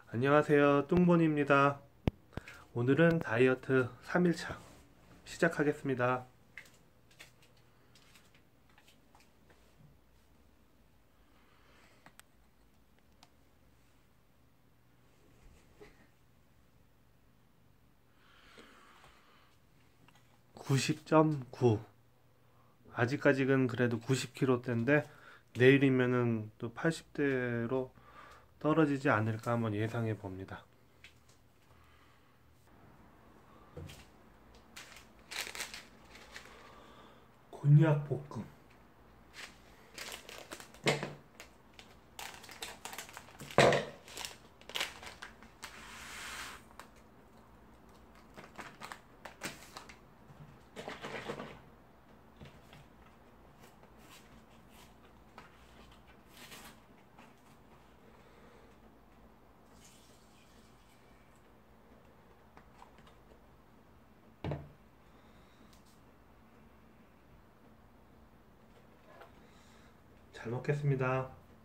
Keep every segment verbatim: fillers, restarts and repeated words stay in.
안녕하세요. 뚱본입니다. 오늘은 다이어트 삼 일차 시작하겠습니다. 구십 점 구. 아직까지는 그래도 구십 킬로그램대인데 내일이면은 또 팔십 대로 떨어지지 않을까 한번 예상해 봅니다. 곤약 볶음. 잘 먹겠습니다.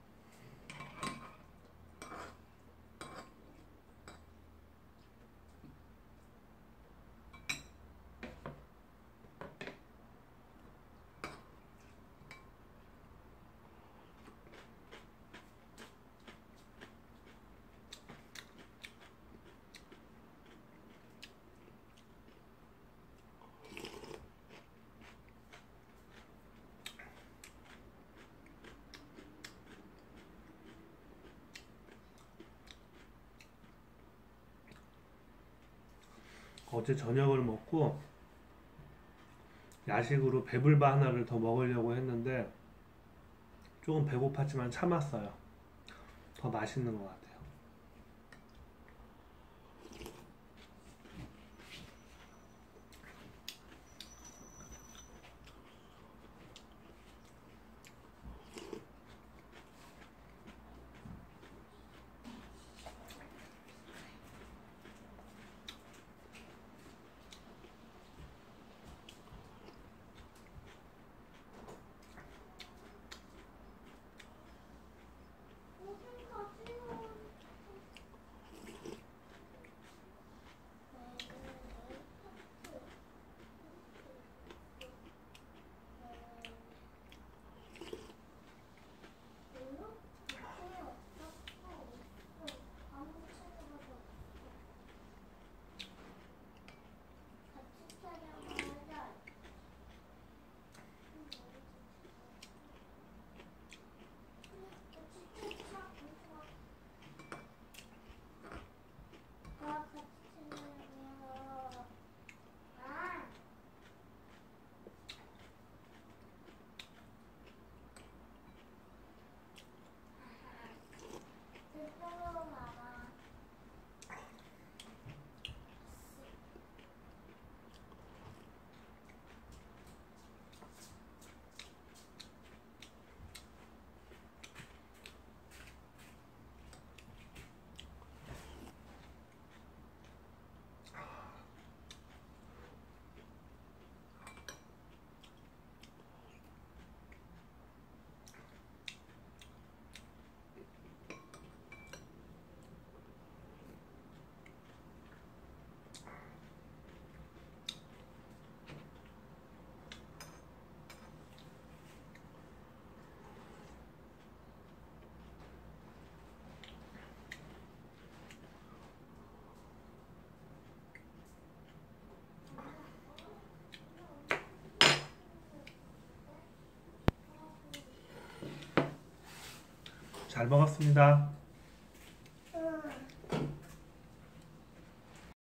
어제 저녁을 먹고 야식으로 배불바 하나를 더 먹으려고 했는데 조금 배고팠지만 참았어요. 더 맛있는 것 같아요. 잘 먹었습니다.